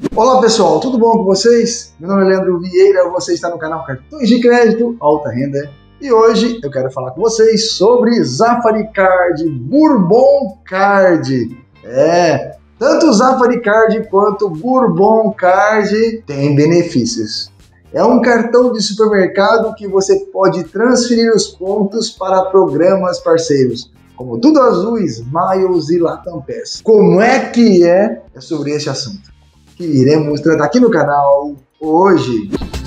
Olá pessoal, tudo bom com vocês? Meu nome é Leandro Vieira, você está no canal Cartões de Crédito Alta Renda e hoje eu quero falar com vocês sobre Zafari Card, Bourbon Card. Tanto o Zafari Card quanto o Bourbon Card têm benefícios. É um cartão de supermercado que você pode transferir os pontos para programas parceiros, como Tudo Azul, Smiles e Latam Pass. Como é que é sobre esse assunto que iremos tratar aqui no canal hoje.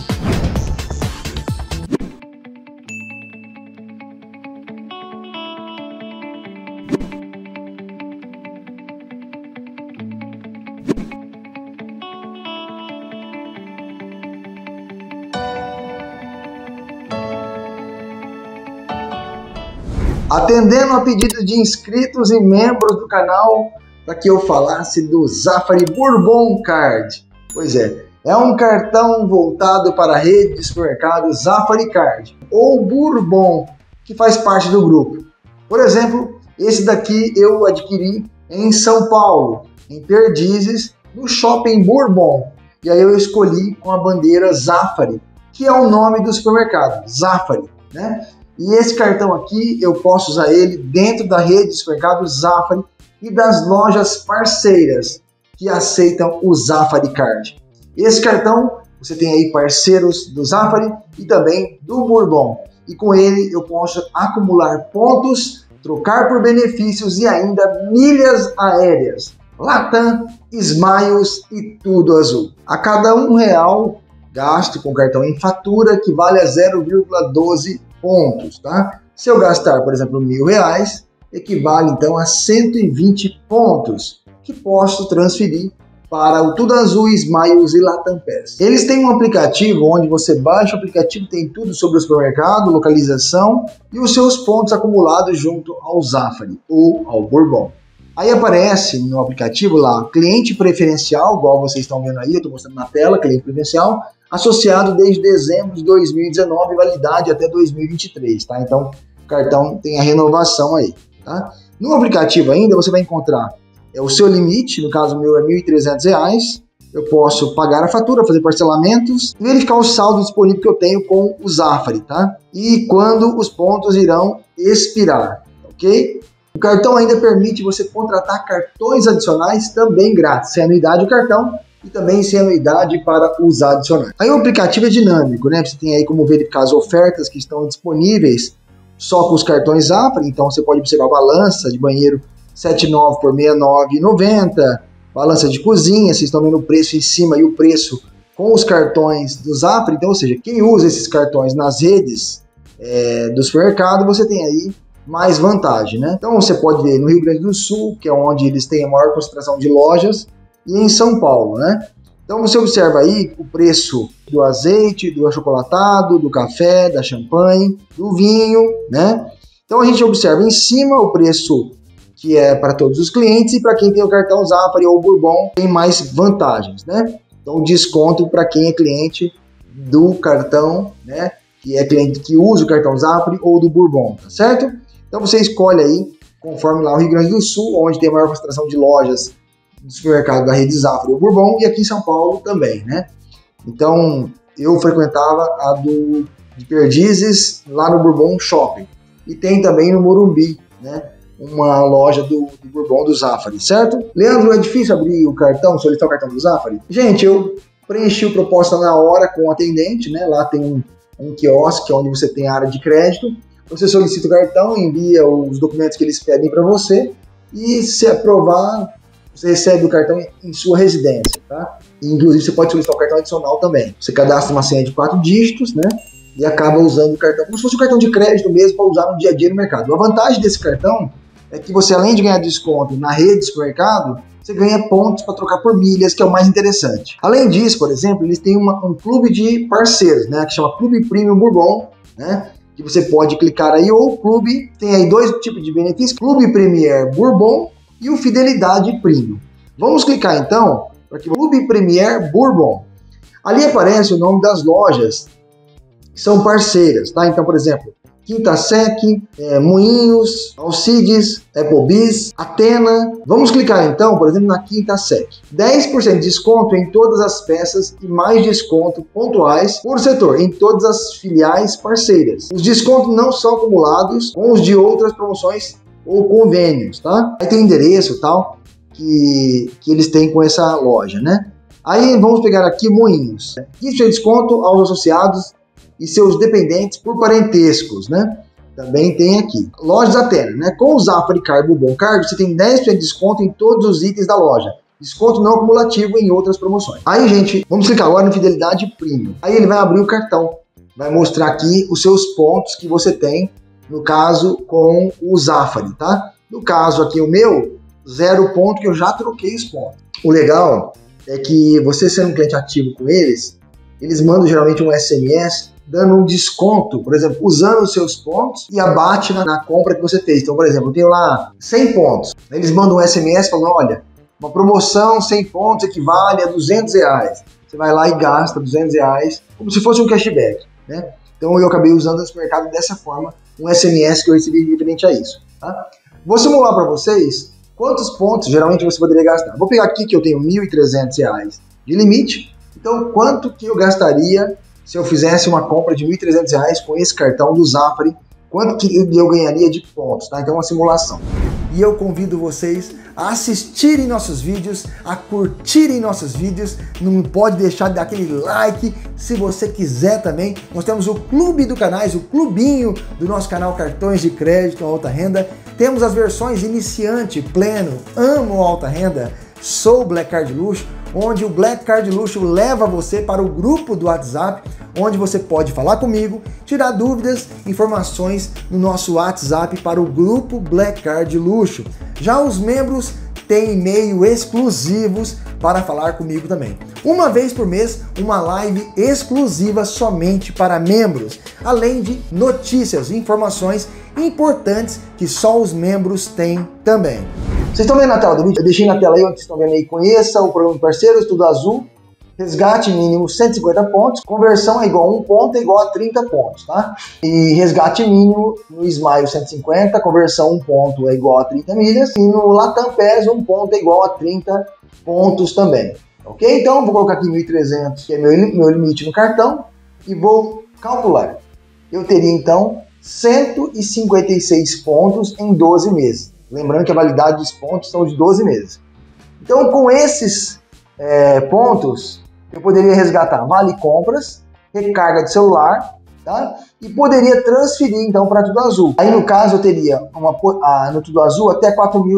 Atendendo a pedido de inscritos e membros do canal para que eu falasse do Zafari Bourbon Card. Pois é um cartão voltado para a rede de supermercados Zafari Card, ou Bourbon, que faz parte do grupo. Por exemplo, esse daqui eu adquiri em São Paulo, em Perdizes, no Shopping Bourbon. E aí eu escolhi com a bandeira Zafari, que é o nome do supermercado, Zafari, né? E esse cartão aqui, eu posso usar ele dentro da rede de supermercados Zafari e das lojas parceiras que aceitam o Zafari Card. Esse cartão, você tem aí parceiros do Zafari e também do Bourbon. E com ele eu posso acumular pontos, trocar por benefícios e ainda milhas aéreas. Latam, Smiles e Tudo Azul. A cada R$1 gasto com cartão em fatura equivale a 0,12 pontos, tá? Se eu gastar, por exemplo, R$1.000, equivale então a 120 pontos que posso transferir para o Tudo Azul, Smiles e Latam Pass. Eles têm um aplicativo onde você baixa o aplicativo, tem tudo sobre o supermercado, localização e os seus pontos acumulados junto ao Zafari ou ao Bourbon. Aí aparece no aplicativo lá, cliente preferencial, igual vocês estão vendo aí, eu estou mostrando na tela, cliente preferencial, associado desde dezembro de 2019, validade até 2023, tá? Então, o cartão tem a renovação aí, tá? No aplicativo ainda, você vai encontrar o seu limite, no caso meu é R$1.300, eu posso pagar a fatura, fazer parcelamentos, e verificar o saldo disponível que eu tenho com o Zafari, tá? E quando os pontos irão expirar, ok? O cartão ainda permite você contratar cartões adicionais também grátis, sem anuidade o cartão e também sem anuidade para os adicionais. Aí o aplicativo é dinâmico, né? Você tem aí como verificar as ofertas que estão disponíveis só com os cartões Zafari, então você pode observar a balança de banheiro 79 por 69,90, balança de cozinha, vocês estão vendo o preço em cima e o preço com os cartões do Zafari, então, ou seja, quem usa esses cartões nas redes do supermercado, você tem aí mais vantagem, né? Então você pode ver no Rio Grande do Sul, que é onde eles têm a maior concentração de lojas, e em São Paulo, né? Então você observa aí o preço do azeite, do achocolatado, do café, da champanhe, do vinho, né? Então a gente observa em cima o preço que é para todos os clientes e para quem tem o cartão Zafari ou Bourbon tem mais vantagens, né? Então desconto para quem é cliente do cartão, né? Que é cliente que usa o cartão Zafari ou do Bourbon, tá certo? Então você escolhe aí, conforme lá o Rio Grande do Sul, onde tem a maior concentração de lojas do supermercado da rede Zafari ou Bourbon, e aqui em São Paulo também, né? Então, eu frequentava a de Perdizes, lá no Bourbon Shopping. E tem também no Morumbi, né? Uma loja do Bourbon do Zafari, certo? Leandro, é difícil abrir o cartão, solicitar o cartão do Zafari? Gente, eu preenchi o proposta na hora com o atendente, né? Lá tem um quiosque onde você tem a área de crédito. Você solicita o cartão, envia os documentos que eles pedem para você e, se aprovar, você recebe o cartão em sua residência, tá? E, inclusive, você pode solicitar o cartão adicional também. Você cadastra uma senha de 4 dígitos, né? E acaba usando o cartão como se fosse um cartão de crédito mesmo para usar no dia a dia no mercado. A vantagem desse cartão é que você, além de ganhar desconto na rede de supermercado, você ganha pontos para trocar por milhas, que é o mais interessante. Além disso, por exemplo, eles têm um clube de parceiros, né? Que chama Clube Premium Bourbon, né? Que você pode clicar aí, ou o clube, tem aí 2 tipos de benefícios, Clube Premier Bourbon e o Fidelidade Premium. Vamos clicar então, para que o Clube Premier Bourbon. Ali aparece o nome das lojas que são parceiras, tá? Então, por exemplo, Quintasec, Moinhos, Alcides, Applebee's, Atena. Vamos clicar então, por exemplo, na Quintasec. 10% de desconto em todas as peças e mais desconto pontuais por setor, em todas as filiais parceiras. Os descontos não são acumulados com os de outras promoções ou convênios, tá? Aí tem endereço e tal que eles têm com essa loja, né? Aí vamos pegar aqui Moinhos. 15% de desconto aos associados e seus dependentes por parentescos, né? Também tem aqui. Lojas Atena, né? Com o Zafari Card Bourbon Card, você tem 10% de desconto em todos os itens da loja. Desconto não acumulativo em outras promoções. Aí, gente, vamos clicar agora no Fidelidade Premium. Aí ele vai abrir o cartão. Vai mostrar aqui os seus pontos que você tem, no caso, com o Zafari, tá? No caso aqui, o meu, 0 ponto, que eu já troquei os pontos. O legal é que você sendo um cliente ativo com eles mandam geralmente um SMS dando um desconto, por exemplo, usando os seus pontos e abate na compra que você fez. Então, por exemplo, eu tenho lá 100 pontos. Eles mandam um SMS falando, olha, uma promoção 100 pontos equivale a R$200. Você vai lá e gasta R$200 como se fosse um cashback, né? Então eu acabei usando no supermercado dessa forma, um SMS que eu recebi referente a isso, tá? Vou simular para vocês quantos pontos geralmente você poderia gastar. Vou pegar aqui que eu tenho R$1.300 de limite. Então, quanto que eu gastaria se eu fizesse uma compra de R$1.300 com esse cartão do Zafari? Quanto que eu ganharia de pontos, tá? Então, uma simulação. E eu convido vocês a assistirem nossos vídeos, a curtirem nossos vídeos. Não pode deixar de dar aquele like. Se você quiser também, nós temos o clube do canais, o clubinho do nosso canal Cartões de Crédito Alta Renda. Temos as versões iniciante, pleno, amo alta renda, sou Black Card Luxo, onde o Black Card Luxo leva você para o grupo do WhatsApp, onde você pode falar comigo, tirar dúvidas, informações no nosso WhatsApp para o grupo Black Card Luxo. Já os membros têm e-mail exclusivos para falar comigo também. Uma vez por mês, uma live exclusiva somente para membros, além de notícias e informações importantes que só os membros têm também. Vocês estão vendo na tela do vídeo? Eu deixei na tela aí onde vocês estão vendo aí. Conheça o programa de parceiros, tudo azul. Resgate mínimo 150 pontos. Conversão é igual a 1 ponto, é igual a 30 pontos, tá? E resgate mínimo no Smile 150, conversão 1 ponto é igual a 30 milhas. E no Latam PES 1 ponto é igual a 30 pontos também. Ok? Então vou colocar aqui 1.300, que é meu limite no cartão. E vou calcular. Eu teria então 156 pontos em 12 meses. Lembrando que a validade dos pontos são de 12 meses. Então, com esses pontos, eu poderia resgatar vale compras, recarga de celular, tá? E poderia transferir, então, para Tudo Azul. Aí, no caso, eu teria no Tudo Azul até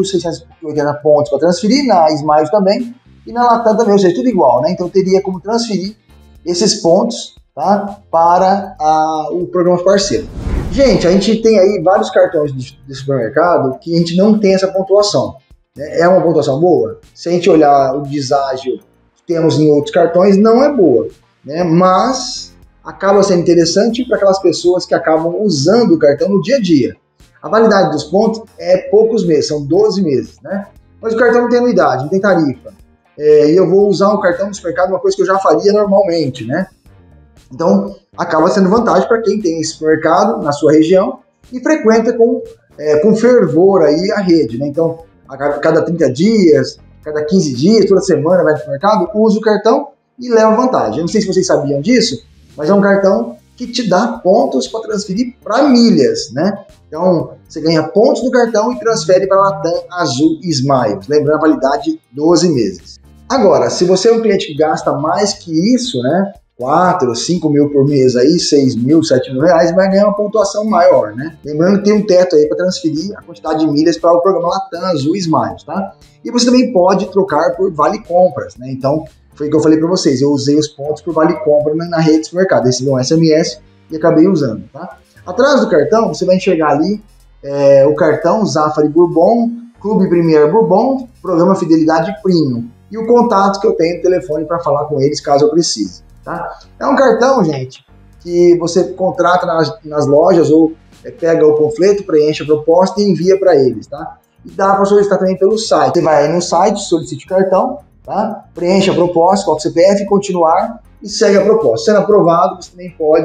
4.680 pontos para transferir, na Smile também, e na Latam também, ou seja, tudo igual, né? Então, eu teria como transferir esses pontos, tá? Para o programa parceiro. Gente, a gente tem aí vários cartões de supermercado que a gente não tem essa pontuação. É uma pontuação boa? Se a gente olhar o deságio que temos em outros cartões, não é boa, né? Mas acaba sendo interessante para aquelas pessoas que acabam usando o cartão no dia a dia. A validade dos pontos é poucos meses, são 12 meses, né? Mas o cartão não tem anuidade, não tem tarifa. E eu vou usar o cartão do supermercado, uma coisa que eu já faria normalmente, né? Então, acaba sendo vantagem para quem tem esse supermercado na sua região e frequenta com fervor aí a rede, né? Então, a cada 30 dias, cada 15 dias, toda semana vai no supermercado, usa o cartão e leva vantagem. Eu não sei se vocês sabiam disso, mas é um cartão que te dá pontos para transferir para milhas, né? Então, você ganha pontos do cartão e transfere para Latam, Azul e Smile. Lembrando a validade 12 meses. Agora, se você é um cliente que gasta mais que isso, né? 4, 5 mil por mês aí, 6 mil, 7 mil reais, vai ganhar uma pontuação maior, né? Lembrando que tem um teto aí para transferir a quantidade de milhas para o programa Latam, Azul e Smile, tá? E você também pode trocar por vale compras, né? Então, foi o que eu falei para vocês, eu usei os pontos por vale compra na rede de supermercado, recebi um SMS e acabei usando, tá? Atrás do cartão, você vai enxergar ali o cartão Zafari Bourbon, Clube Premier Bourbon, programa Fidelidade Premium e o contato que eu tenho no telefone para falar com eles caso eu precise. Tá? É um cartão, gente, que você contrata nas lojas ou pega o panfleto, preenche a proposta e envia para eles, tá? E dá para solicitar também pelo site. Você vai aí no site, solicite o cartão, tá? Preenche a proposta, coloca o CPF, continuar e segue a proposta. Sendo aprovado, você também pode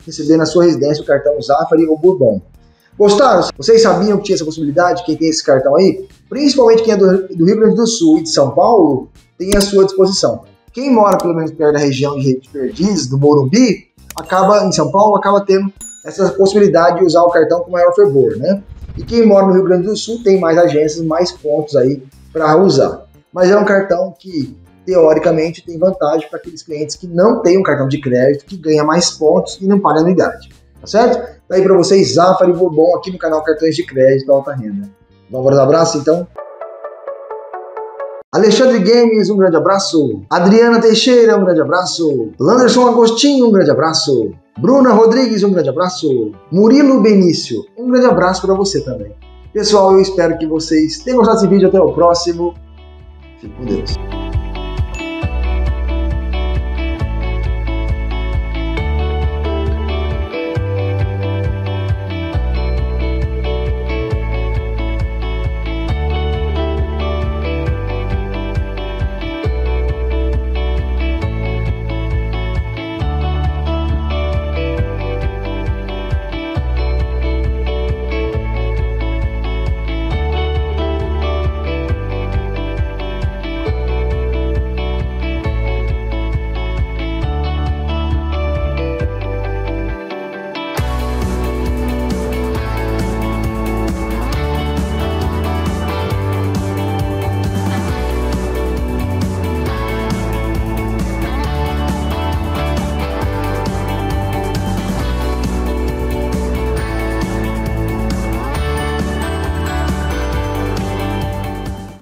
receber na sua residência o cartão Zafari ou Bourbon. Gostaram? Vocês sabiam que tinha essa possibilidade? Quem tem esse cartão aí? Principalmente quem é do Rio Grande do Sul e de São Paulo, tem à sua disposição. Quem mora pelo menos perto da região de Perdizes, do Morumbi, em São Paulo, acaba tendo essa possibilidade de usar o cartão com maior fervor, né? E quem mora no Rio Grande do Sul tem mais agências, mais pontos aí para usar. Mas é um cartão que, teoricamente, tem vantagem para aqueles clientes que não têm um cartão de crédito, que ganha mais pontos e não paga anuidade. Tá certo? Tá aí para vocês, Zafari e Bourbon, aqui no canal Cartões de Crédito Alta Renda. Vamos abraço, então. Alexandre Games, um grande abraço. Adriana Teixeira, um grande abraço. Landerson Agostinho, um grande abraço. Bruna Rodrigues, um grande abraço. Murilo Benício, um grande abraço para você também. Pessoal, eu espero que vocês tenham gostado desse vídeo. Até o próximo. Fique com Deus.